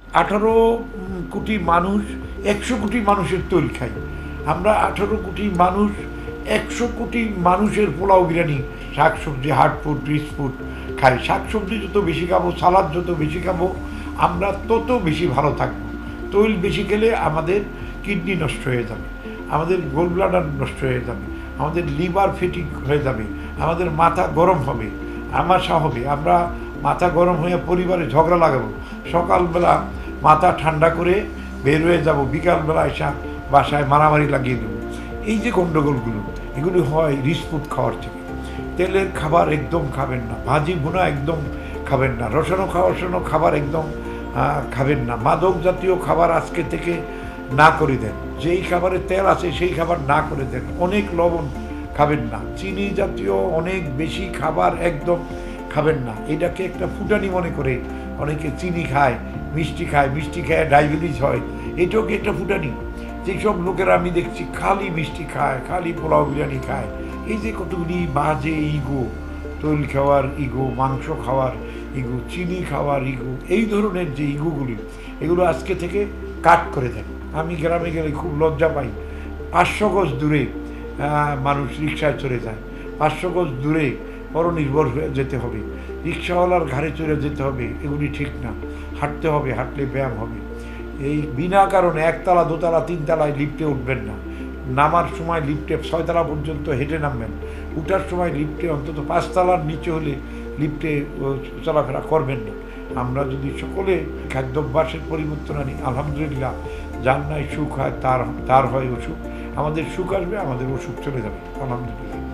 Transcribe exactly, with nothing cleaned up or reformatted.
আঠারো কোটি মানুষ একশো কোটি মানুষের তৈল খাই। আমরা আঠারো কোটি মানুষ একশো কোটি মানুষের পোলাও বিরিয়ানি শাকসবজি হার্ড ফুড রিচ ফুড খাই। শাকসবজি যত বেশি খাবো, সালাদ যত বেশি খাবো, আমরা তত বেশি ভালো থাকবো। তৈল বেশি খেলে আমাদের কিডনি নষ্ট হয়ে যাবে, আমাদের গোল ব্লাডার নষ্ট হয়ে যাবে, আমাদের লিভার ফেটিক হয়ে যাবে, আমাদের মাথা গরম হবে, আমাশা হবে, আমরা মাথা গরম হয়ে পরিবারে ঝগড়া লাগাবো, সকালবেলা মাথা ঠান্ডা করে বের হয়ে যাব, বিকালবেলা এসা বাসায় মারামারি লাগিয়ে দেবো। এই যে গণ্ডগোলগুলো, এগুলি হয় রিচ ফুড খাওয়ার থেকে। তেলের খাবার একদম খাবেন না, ভাজি ভুনা একদম খাবেন না, রসানো খাওয়াসানো খাবার একদম খাবেন না, মাদক জাতীয় খাবার আজকে থেকে না করে দেন, যেই খাবারে তেল আছে সেই খাবার না করে দেন, অনেক লবণ খাবেন না, চিনি জাতীয় অনেক বেশি খাবার একদম খাবেন না। এটাকে একটা ফুটানি মনে করে অনেকে চিনি খায়, মিষ্টি খায়, মিষ্টি খায় ডায়াবেটিস হয়, এটাও কি একটা ফুটানি? যেসব লোকেরা আমি দেখছি খালি মিষ্টি খায়, খালি পোলাও বিরিয়ানি খায়, এই যে কতগুলি বাজে ইগো, তৈল খাওয়ার ইগো, মাংস খাওয়ার ইগো, চিনি খাওয়ার ইগো, এই ধরনের যে ইগোগুলি, এগুলো আজকে থেকে কাট করে দেন। আমি গ্রামে গেলে খুব লজ্জা পাই, পাঁচশো গজ দূরে মানুষ রিক্সায় চলে যায়, পাঁচশো গজ দূরে পরনির্ভর হয়ে যেতে হবে, রিক্সাওয়ালার ঘাড়ে চড়ে যেতে হবে, এগুলি ঠিক না। হাঁটতে হবে, হাঁটলে ব্যায়াম হবে। এই বিনা কারণে একতলা দোতলা তিনতলায় লিফটে উঠবেন না, নামার সময় লিফটে ছয়তলা পর্যন্ত হেঁটে নামবেন, উঠার সময় লিফটে অন্তত পাঁচতলার নিচে হলে লিফটে চলাফেরা করবেন না। আমরা যদি সকলে খাদ্যাভ্যাসের পরিবর্তন আনি, আলহামদুলিল্লাহ, যার নাই সুখ হয় তার তার হয় অসুখ। আমাদের সুখ আসবে, আমাদের অসুখ চলে যাবে, আলহামদুলিল্লাহ।